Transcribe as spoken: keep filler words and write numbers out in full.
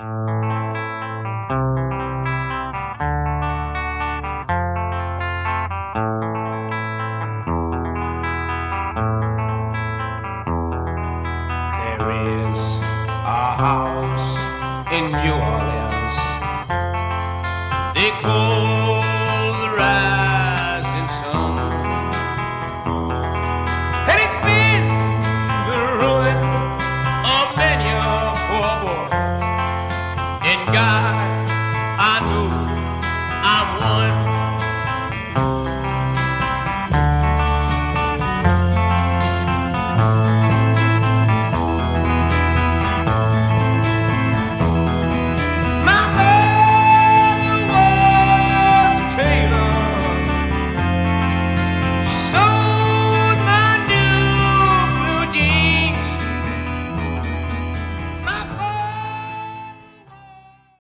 There is a house in New Orleans they call the rising sun, and it's been the ruin of many a poor boy in God.